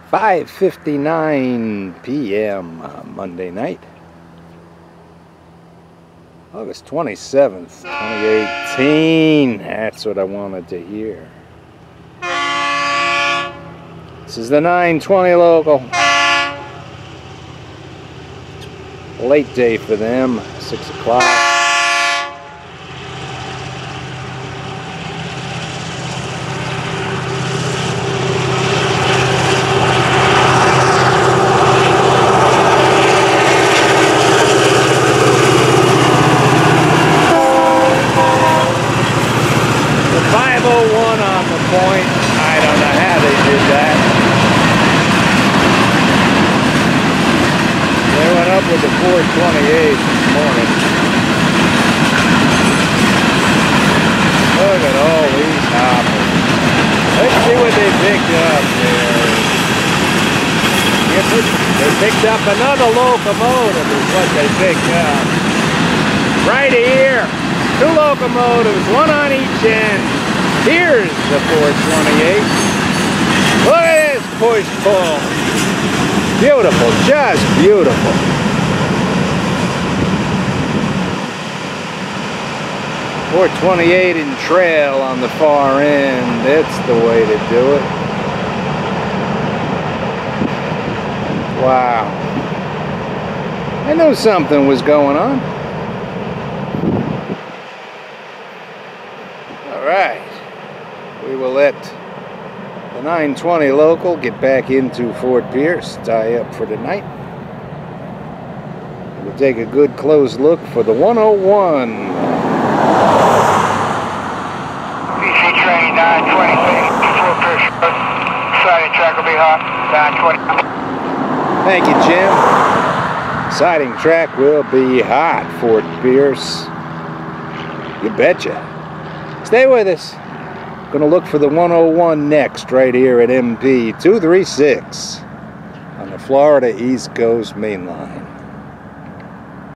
5:59 p.m. Monday night, August 27th, 2018. That's what I wanted to hear. This is the 920 local. Late day for them, 6 o'clock. Point. I don't know how they did that. They went up with the 428 this morning. Look at all these hoppers. Let's see what they picked up there. They picked up another locomotive is what they picked up. Right here. 2 locomotives, 1 on each end. Here's the 428. Look at this push-pull. Beautiful, just beautiful. .428 in trail on the far end. That's the way to do it. Wow. I knew something was going on. All right. We will let the 920 local get back into Fort Pierce, tie up for the night. We'll take a good close look for the 101. PC train 920, Fort Pierce. Siding track will be hot, 920. Thank you, Jim. Siding track will be hot, Fort Pierce. You betcha. Stay with us. Going to look for the 101 next, right here at MP 236 on the Florida East Coast Main Line.